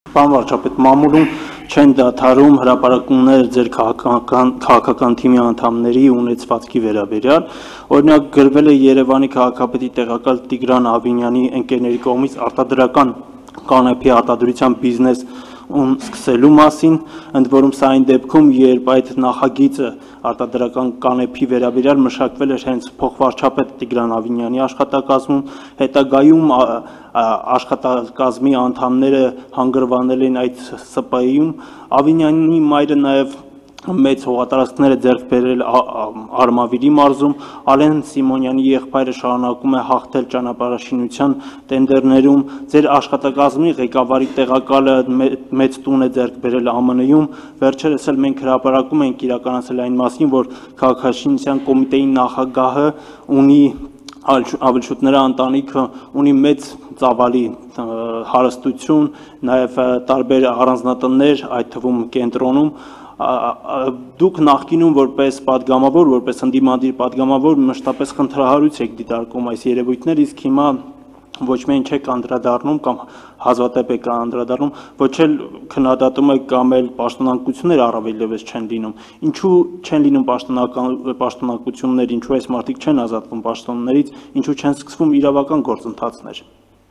Պարոն վարչապետ, մամուլում չեն դադարում հրապարակումներ ձեր քաղաքական թիմի անդամների ունեցվածքի վերաբերյալ, օրինակ գրվել է Երևանի քաղաքապետի տեղակալ Տիգրան Ավինյանի ընկերների կողմից արտադրական կանեփի արտադրության բիզնես սկսելու մասին, ընդ որում սա այն դեպքում, երբ այդ նախագիծը արտադրական կանեփի վերաբերյալ մշակվել էր հենց փոխվարչապետ Տիգրան Ավինյանի աշխատակազմում, հետագայում աշխատակազմի անդամները հանգրվանել են այդ ՍՊ-ում, Ավինյանի մայրը նաև մեծ հողատարածքներ է ձեռք բերել Արմավիրի մարզում, Ալեն Սիմոնյանի եղբայրը շարունակում է հաղթել ճանապարհաշինության տենդերներում, ձեր աշխատակազմի ղեկավարի տեղակալը մեծ տուն է ձեռք բերել ԱՄՆ-ում, վերջերս էլ մենք հրապարակում ենք իրականացել այն մասին, որ քաղաքաշինության կոմիտեի նախագահը ունի ավելշուտների ընտանիքը ունի մեծ ծավալի հարստություն, նաև տարբեր առանձնատներ, այդ թվում կենտրոնում, դուք նախկինում որպես падգամավոր, որպես ընդդիմադիր падգամավոր մշտապես խնդրահարույց եք դիտարկում այս երևույթները, իսկ հիմա ոչ միայն չեք անդրադառնում կամ հազվադեպ եք անդրադառնում, ոչ էլ քննադատում եք կամ էլ պաշտոնանկություններ առավելևս չեն լինում։ Ինչու չեն լինում պաշտոնանկություններ, ինչու այս մարդիկ չեն ազատվում պաշտոններից, ինչու չեն սկսվում իրավական գործընթացներ։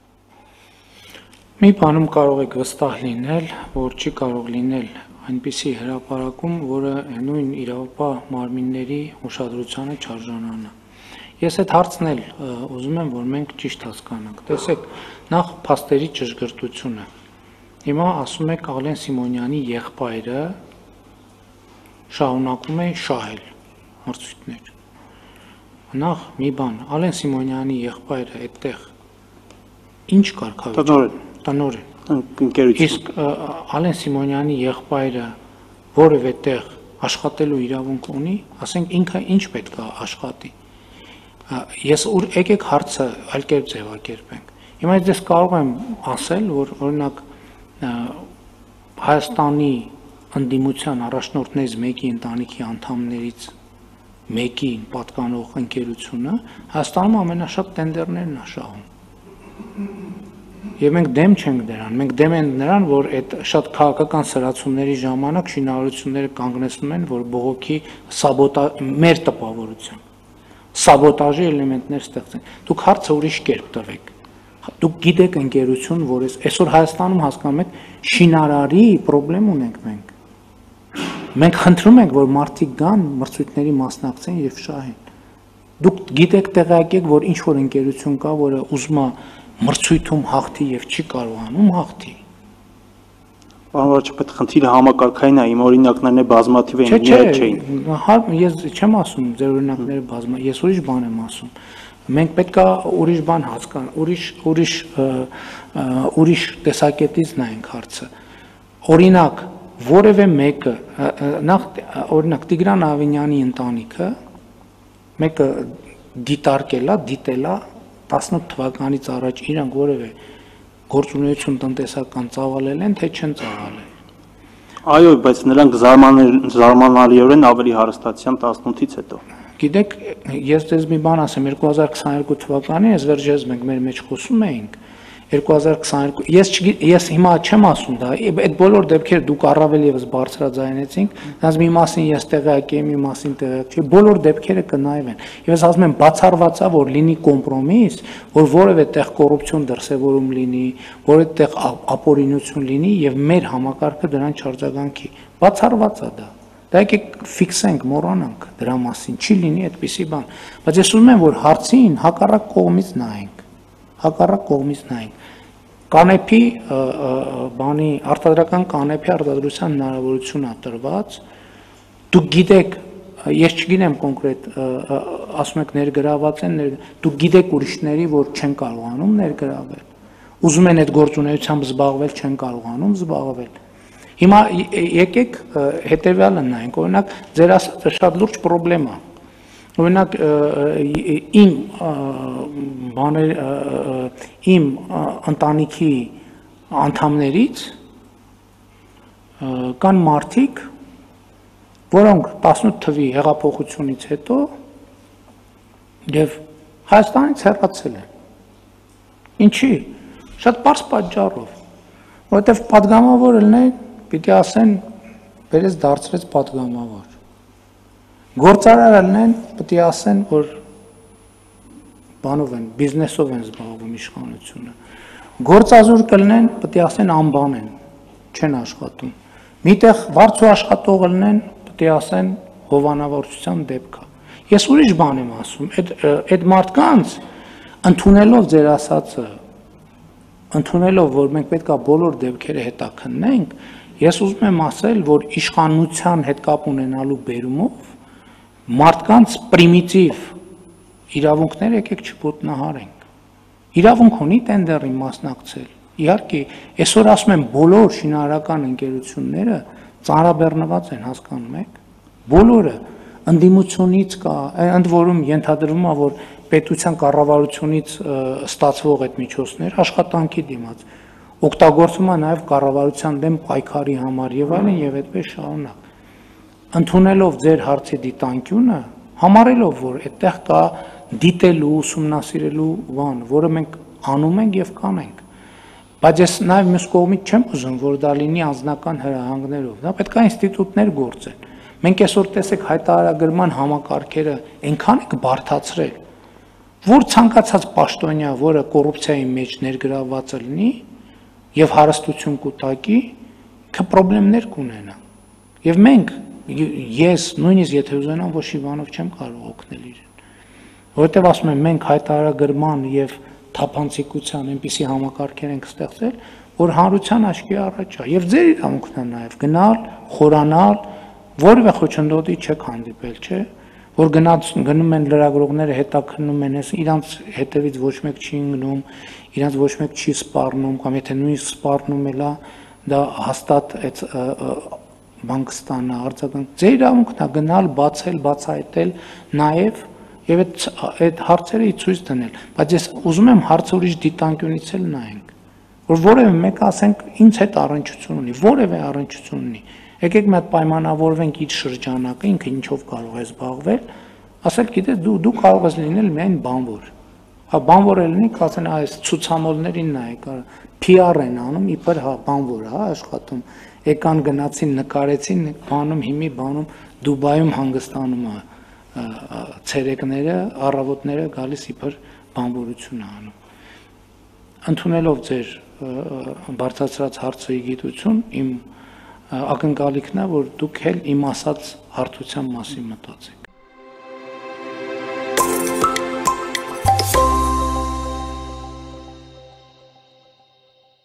Մի բանում կարող եք վստահ լինել, որ չի կարող լինել այնպիսի հրապարակում, որը նույն իրավապահ մարմինների ուշադրությանը չարժանանա։ Ես այդ հարցն էլ ուզում եմ, որ մենք ճիշտ հասկանանք։ Տեսեք, նախ փաստերի ճշգրտությունը։ Հիմա ասում եք Ալեն Սիմոնյանի եղբայրը շարունակում է շահել մրցույթներ։ Նախ մի բան, Ալեն Սիմոնյանի եղբայրը այդտեղ ինչ կարգավիճակ տնօրեն։ Իսկ Ալեն Սիմոնյանի եղբայրը որևէ տեղ աշխատելու իրավունք ունի, ասենք ինքը ինչ պետք է աշխատի։ Ես եկեք հարցը այլ կերպ ձևակերպենք։ Հիմա ես կարող եմ ասել, որ օրինակ Հայաստանի ընդդիմության առաջնորդներից մեկի ընտանիքի անդամներից մեկին պատկանող ընկերությունը Հայաստանում ամենաշատ տենդերներն է շահում։ Եվ մենք դեմ չենք դրան, մենք դեմ ենք նրան, որ այդ շատ քաղաքական սրացումների ժամանակ շինարարությունները կանգնեցնում են, որ բողոքի մեր տպավորությամբ սաբոտաժի էլեմենտներ ստեղծեն։ Դուք հարցը ուրիշ կերպ տվեք։ Դուք գիտեք ընկերություն, որ այսօր Հայաստանում հասկանում եք շինարարի խնդրեմ ունենք մենք։ Մենք խնդրում ենք, որ մարդիկ գան մրցույթների մասնակցեն եւ շահեն։ Դուք գիտեք տեղյակ եք, որ ինչ որ ընկերություն կա, որը ուզում է մրցույթում հաղթի եւ չի կարողանում հաղթի։ Պարոն վարչապետ, խնդիրը համակարգային է, իմ օրինակներն է բազմաթիվ են, միակ չէին։ Ես չեմ ասում ձեր օրինակները բազմա, ես ուրիշ բան եմ ասում։ Մենք պետք է ուրիշ բան հասկանանք, ուրիշ տեսակետից նայենք հարցը։ Օրինակ, որևէ մեկը, նախ օրինակ Տիգրան Ավինյանի ընտանիքը մեկը դիտարկելա, դիտելա 18 թվականից առաջ իրանք որևէ գործունեություն տնտեսական ծավալել են, թե չեն ծավալել։ Այո, բայց նրանք զարմանալիորեն ավելի հարստացան 18-ից հետո։ Գիտեք, ես դες մի բան ասեմ, 2022 թվականին ես վերջերս մենք մեր մեջ խոսում էինք 2022 ես հիմա չեմ ասում դա, այդ բոլոր դեպքերը դուք առավել եւս բարձրաձայնեցինք, դրանց մի մասին ես տեղյակ եմ, մի մասին տեղյակ չէ, բոլոր դեպքերը կնայվեն։ Եվ ես ասում եմ բացառված է, որ լինի կոմպրոմիս, որ որևէ տեղ կոռուպցիոն դրսևորում լինի, որևէ տեղ ապօրինություն լինի եւ մեր համակարգը դրան չարձագանքի։ Բացառված է դա։ Դա եկեք ֆիքսենք, մոռանանք դրա մասին, չի լինի այդպիսի բան։ Բայց ես ուզում եմ, որ հարցին հակառակ կողմից նայենք։ Հակառակ կողմից նայենք։ Կանեփի բանի արտադրական կանեփի արտադրության հնարավորություն է տրված։ Դուք գիտեք, ես չգիտեմ կոնկրետ, ասում եք ներգրաված են, դուք գիտեք ուրիշների, որ չեն կարողանում ներգրավել։ Ուզում են այդ գործունեությամբ զբաղվել, չեն կարողանում զբաղվել։ Հիմա եկեք հետևյալը նայենք, օրինակ ձեր ասածը շատ լուրջ խնդրեմ է։ Օրինակ իմ ընտանիքի անդամներից կան մարդիկ, որոնք 18 թվականի հեղափոխությունից հետո եւ Հայաստանից հեռացել են։ Ինչի՞։ Շատ պարզ պատճառով, Որովհետև падգամավոր ելնեն, պիտի ասեն, բերես դարձրեց падգամավոր։ Գործարար ելնեն, պիտի ասեն, որ բանով են, բիզնեսով են զբաղվում իշխանությունը։ Գործազուրկ կլնեն, պիտի ասեն անբան են, չեն աշխատում։ Միտեղ վարձու աշխատող ելնեն, պիտի ասեն հովանավորչության դեպք է։ Ես ուրիշ բան եմ ասում, այդ մարդկանց ընդունելով ձեր ասածը, ընդունելով, որ մենք պետք է բոլոր դեպքերը հետաքննենք, ես ուզում եմ ասել, որ իշխանության հետ կապ ունենալու բերումով մարդկանց պրիմիտիվ իրավունքները եկեք չոտնահարենք։ Իրավունք ունի տենդերին մասնակցել։ Իհարկե, այսօր ասում եմ բոլոր շինարարական ընկերությունները ծանրաբեռնված են, հասկանում եք։ Բոլորը ընդդիմությունից կա, ընդ որում ենթադրվում է, որ պետության կառավարությունից ստացվող այդ միջոցներ աշխատանքի դիմաց օգտագործվում է նաև կառավարության դեմ պայքարի համար եւ այլն եւ այդպես շարունակ։ Ընդունելով ձեր հարցի դիտանկյունը, համարելով, որ այդտեղ կա դիտելու, ուսումնասիրելու բան, որը մենք անում ենք եւ կանենք։ Բայց ես նաև մյուս կողմից չեմ ուզում, որ դա լինի անձնական հրահանգներով, դա պետք է ինստիտուտներ գործեն։ Մենք այսօր տեսեք հայտարարագրման համակարգերը այնքան է բարդացրել, որ ցանկացած պաշտոնյա, որը կոռուպցիայի մեջ ներգրավված լինի եւ հարստություն կուտակի, կպրոբլեմներ կունենա։ Եվ մենք, ես նույնիսկ եթե ուզենամ, ոչ մի բանով չեմ կարող օգնել իրեն։ Որովհետեւ ասում եմ, մենք հայտարարագրման եւ թափանցիկության այնպիսի համակարգեր ենք ստեղծել, որ հանրության աչքի առաջ է եւ ձեր իրավունքն է նաեւ գնալ, խորանալ, որևէ խոչընդոտի չեք հանդիպել, չէ՞, որ գնում են լրագրողները հետաքննում են, իրանց հետևից ոչ մեկ չի ընկնում, իրանց ոչ մեկ չի սպառնում, կամ եթե նույնիսկ սպառնում էլ է, դա հաստատ այդ բանկ ստանա, արձագանք։ Ձեր իրավունքն է գնալ, բացել, բացահայտել նաեւ եւ այդ հարցերը ցույց դնել, բայց ես ուզում եմ հարցը ուրիշ դիտանկյունից էլ նայենք, որ որևէ մեկը ասենք ինձ հետ առնչություն ունի, որևէ առնչություն ունի։ Եկեք մի հատ պայմանավորվենք իր շրջանակը, ինքը ինչով կարող է զբաղվել, ասել գիտես դու կարող ես լինել միայն բանվոր։ Հա բանվոր լինի, ասեն այս ցուցամոլներին նայեք, PR են անում, իբր հա բանվոր, հա աշխատում։ Եկան գնացին, նկարեցին, բանում հիմի, բանում Դուբայում հանգստանում է ցերեկները, առավոտները գալիս իբր բանվորություն անում։ Ընդունելով ձեր բարձրացրած հարցի գիտություն, իմ ակնկալիքն է, որ դուք էլ իմ ասած հարթության մասին մտածեք։